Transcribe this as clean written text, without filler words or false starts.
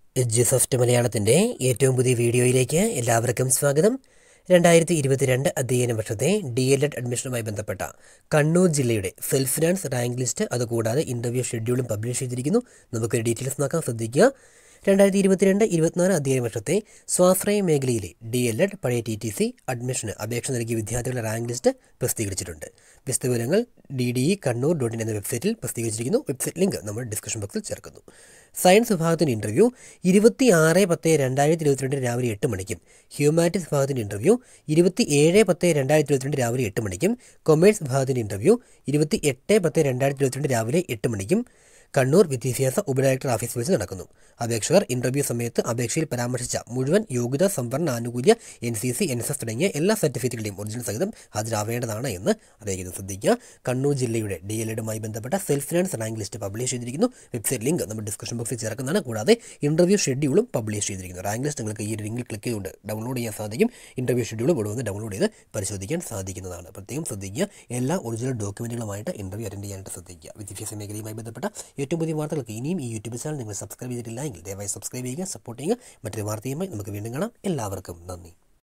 എഡ്യൂസോഫ്റ്റ് മലയാളത്തിൻ്റെ ഏറ്റവും പുതിയ വീഡിയോയിലേക്ക് എല്ലാവർക്കും സ്വാഗതം. 2022 അധ്യയന വർഷത്തെ DLED അഡ്മിഷനുമായി ബന്ധപ്പെട്ട കണ്ണൂർ ജില്ലയുടെ സെൽഫ് ഫിനാൻസ് റാങ്ക് ലിസ്റ്റ് അതുകൂടാതെ ഇൻ്റർവ്യൂ ഷെഡ്യൂളും പബ്ലിഷ് ചെയ്തിരിക്കുന്നു. നമുക്കൊരു ഡീറ്റെയിൽസ് നോക്കാൻ ശ്രദ്ധിക്കുക. 2022-24 അധ്യയന വർഷത്തെ സ്വാശ്രയ മേഖലയിലെ DLED പഴയ TTC അഡ്മിഷന് അപേക്ഷ നൽകിയ വിദ്യാർത്ഥികളുടെ റാങ്ക് ലിസ്റ്റ് പ്രസിദ്ധീകരിച്ചിട്ടുണ്ട്. വിശദവിവരങ്ങൾ DDE Kannur.in എന്ന വെബ്സൈറ്റിൽ പ്രസിദ്ധീകരിച്ചിരിക്കുന്നു. വെബ്സൈറ്റ് ലിങ്ക് നമ്മൾ ഡിസ്ക്രിപ്ഷൻ ബോക്സിൽ ചേർക്കുന്നു. സയൻസ് വിഭാഗത്തിൻ്റെ ഇൻ്റർവ്യൂ 26/10/2022 രാവിലെ 8 മണിക്കും, ഹ്യൂമാനിറ്റീസ് വിഭാഗത്തിൻ്റെ ഇൻ്റർവ്യൂ 27/10/2022 രാവിലെ 8 മണിക്കും, കൊമേഴ്സ് വിഭാഗത്തിൻ്റെ ഇൻ്റർവ്യൂ 28/10/2022 രാവിലെ 8 മണിക്കും കണ്ണൂർ വിദ്യാഭ്യാസ ഉപഡയറക്ടർ ഓഫീസ് വെച്ച് നടക്കുന്നു. അപേക്ഷകർ ഇൻ്റർവ്യൂ സമയത്ത് അപേക്ഷയിൽ പരാമർശിച്ച മുഴുവൻ യോഗ്യതാ സംവരണ ആനുകൂല്യ NCC NSS തുടങ്ങിയ എല്ലാ സർട്ടിഫിക്കറ്റുകളുടെയും ഒറിജിനൽ സഹിതം ഹാജരാവേണ്ടതാണ് എന്ന് അറിയിക്കുന്നത്. ശ്രദ്ധിക്കുക. കണ്ണൂർ ജില്ലയുടെ DLEDുമായി ബന്ധപ്പെട്ട self finance rank list publish ചെയ്തിരിക്കുന്നു. വെബ്സൈറ്റ് ലിങ്ക് നമ്മൾ ഡിസ്ക്രിപ്ഷൻ ബോക്സിൽ ചേർക്കുന്നതാണ്. കൂടാതെ ഇൻ്റർവ്യൂ ഷെഡ്യൂളും പബ്ലിഷ് ചെയ്തിരിക്കുന്നു. റാങ്ക് ലിസ്റ്റ് നിങ്ങൾക്ക് ഈ ഒരു ലിങ്കിൽ ക്ലിക്ക് ചെയ്തുകൊണ്ട് ഡൗൺലോഡ് ചെയ്യാൻ സാധിക്കും. ഇൻ്റർവ്യൂ ഷെഡ്യൂളും ഇവിടെ വന്ന് ഡൗൺലോഡ് ചെയ്ത് പരിശോധിക്കാൻ സാധിക്കുന്നതാണ്. പ്രത്യേകം ശ്രദ്ധിക്കുക. എല്ലാ ഒറിജിനൽ ഡോക്യുമെൻറ്റുകളുമായിട്ട് ഇൻ്റർവ്യൂ അറ്റൻഡ് ചെയ്യാനായിട്ട് ശ്രദ്ധിക്കുക. വിദ്യാഭ്യാസ മേഖലയുമായി ബന്ധപ്പെട്ട ഏറ്റവും പുതിയ വാർത്തകൾക്ക് ഇനിയും ഈ യൂട്യൂബ് ചാനൽ നിങ്ങൾ സബ്സ്ക്രൈബ് ചെയ്തിട്ടില്ല എങ്കിൽ ദയവായി സബ്സ്ക്രൈബ് ചെയ്യുക, സപ്പോർട്ട് ചെയ്യുക. മറ്റൊരു വാർത്തയുമായി നമുക്ക് വീണ്ടും കാണാം. എല്ലാവർക്കും നന്ദി.